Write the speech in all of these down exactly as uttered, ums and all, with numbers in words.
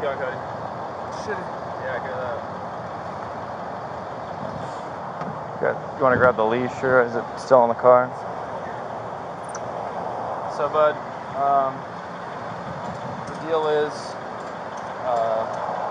going, Cody? Shitty. Yeah, I hear that. Good. You want to grab the leash, or is it still in the car? So, bud, um, the deal is, uh,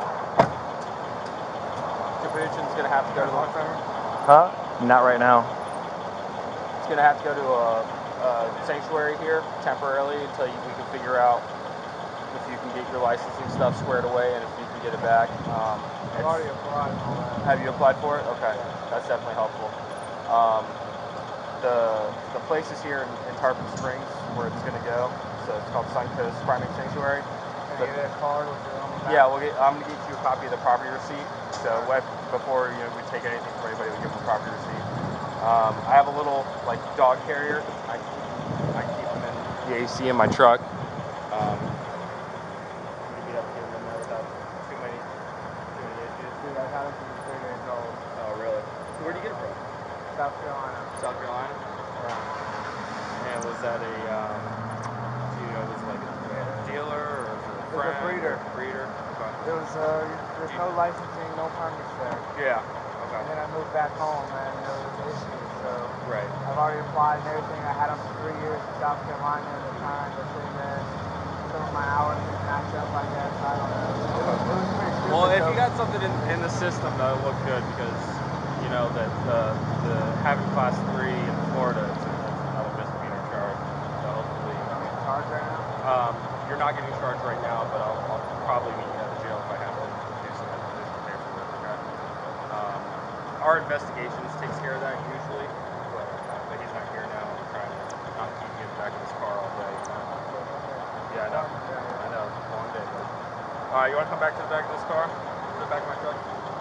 Capachun's gonna have to go to the. Huh? Not right now. It's gonna have to go to a, a sanctuary here temporarily until you, we can figure out if you can get your licensing stuff squared away and if you can get it back. Um, I've already applied and all that. Have you applied for it? Okay, that's definitely helpful. Um, the the place is here in, in Tarpon Springs where it's going to go. So it's called Suncoast Primate Sanctuary. Can I get a card with your own back? Yeah, we'll get, I'm going to get you a copy of the property receipt. So what, before you know we take anything from anybody, we give them a property receipt. Um, I have a little like dog carrier. I keep I keep them in the A C in my truck. Um, Be able to get them in there without too many too many issues. Dude, I got it from three years old. Oh really? So where'd you get it from? South Carolina. South Carolina? Yeah. And was that a, um, do you know, was it like a dealer or was it a It was friend? a breeder. Breeder? Okay. It was, uh, there's no licensing, no permits there. Yeah. Okay. And then I moved back home and there was issues, so. Right. I've already applied and everything. I had them for three years in South Carolina at the time. They're sitting there. Some of my hours didn't match up, I guess. I don't know. It was, it was pretty stupid. Well, if so. you got something in, in the system, that'll look good because, you know, that uh, the having class three in Florida is another misdemeanor charge. So hopefully. I'm getting charged right now? Um, you're not getting charged right now, but I'll, I'll probably meet you at the jail if I have to do some additional paperwork. Okay. Um, our investigations takes care of that usually, but, uh, but he's not here now. I'm trying to not keep you in the back of this car all day. You know? Yeah, I know. I know. It's a long day, but. All right, you want to come back to the back of this car? To the back of my truck?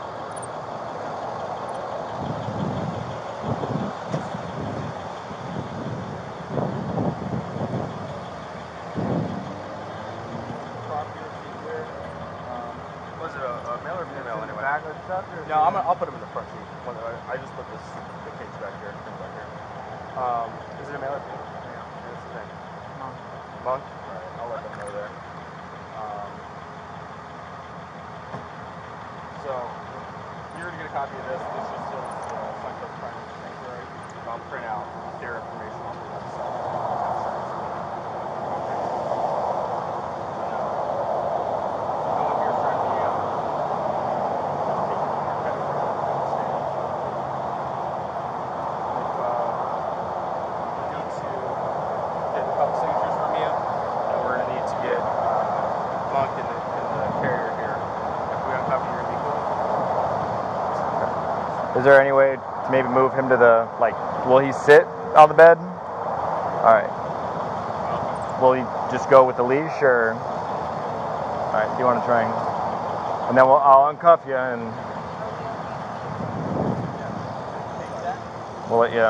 Was it a, a male or female anyway? Back of the truck or No, I'm gonna, I'll put him in the front seat. I just put this the cage back here. Thing back here. Um, is it a male or female? Yeah. What's his name? Monk. Monk. All right, I'll let them know there. Um, so you're gonna get a copy of this. This just says uh, Suncoast Primate Sanctuary. I'll print out their information off the website. Is there any way to maybe move him to the, like, will he sit on the bed? All right. Will he just go with the leash, or? All right, do you want to try and, and then we'll, I'll uncuff you and we'll let you.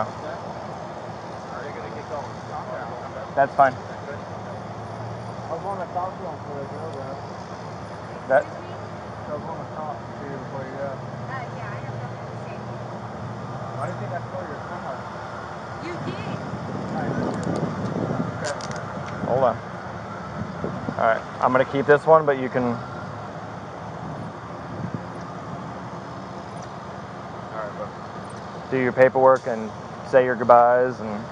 That's fine. I was wanting to talk to him before you go, though. That? I was wanting to talk to you before you go. Uh, yeah, I have nothing to say. I didn't think I stole your car. You did. Hold on. All right, I'm gonna keep this one, but you can. All right, bud. Do your paperwork and say your goodbyes and.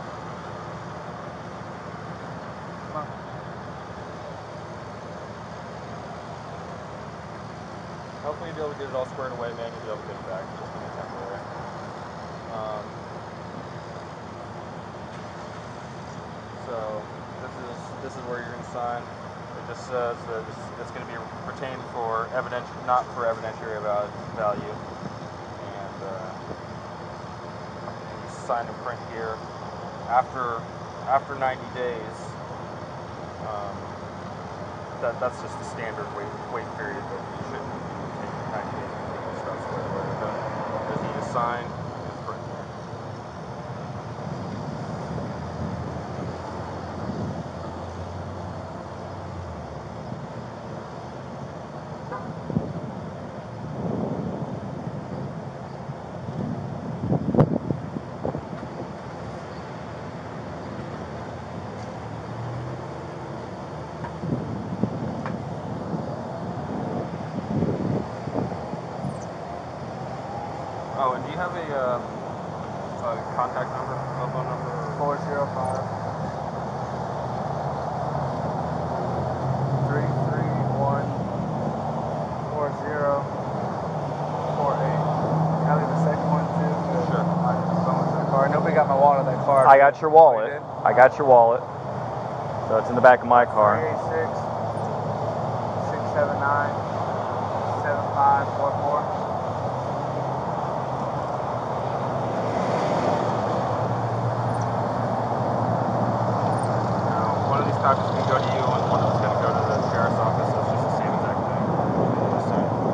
Hopefully you'll be able to get it all squared away, man. You'll be able to get it back. Just give me temporary. Um, so this is this is where you're going to sign. It just says that this, it's going to be retained for evidentiary, not for evidentiary value. And uh, you sign and print here. After after ninety days, um, that that's just the standard wait wait period that you should. ninety days to get your stuff squared away. Okay? Just need to sign and print. you have a, um, a contact number, cell phone number? four zero five, three three one, four zero four eight. Can I leave the second one too? Sure. I just go into the car. Nobody got my wallet on that car. I got your wallet. Oh, you did? I got your wallet. So it's in the back of my car. three eight six, six seven nine, seven five four four. One of these copies can go to you, and one of them's going to go to the sheriff's office. So it's just the same exact thing. So,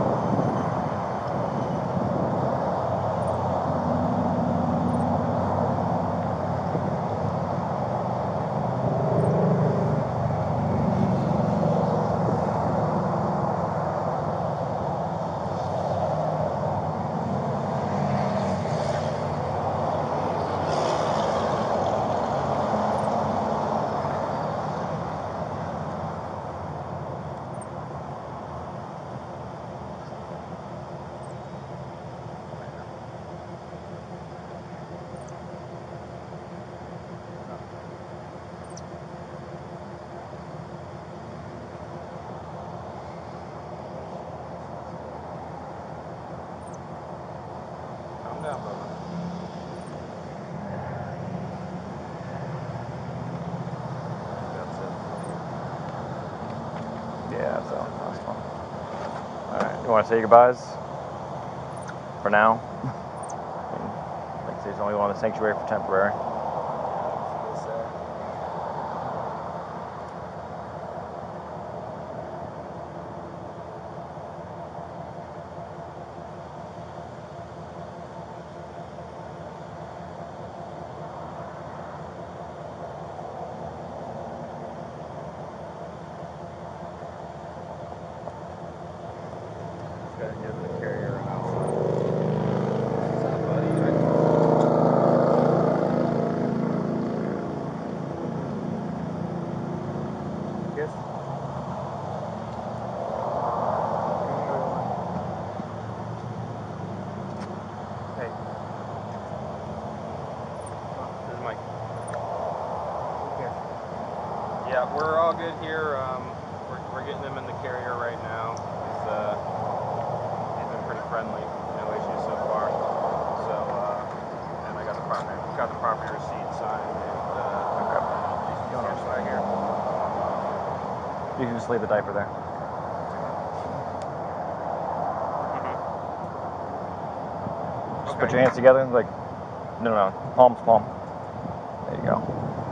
calm down, brother. That's it. Yeah, so that's fun. Alright, you want to say your goodbyes? For now? Like I say, he's only going to the sanctuary for temporary. Gotta give the carrier an outside. Is that buddy right there? Yes. Hey. This is Mike. Okay. Yeah, we're all good here. Um, we're, we're getting him in the carrier right now. He's, uh, he's been pretty friendly. No issues so far. So, uh, and I got the property, got the property receipt signed, and uh, Okay. he's cash right here. You can just leave the diaper there. Just put Okay. your hands together and like, no, no, no, palms, palm. There you go.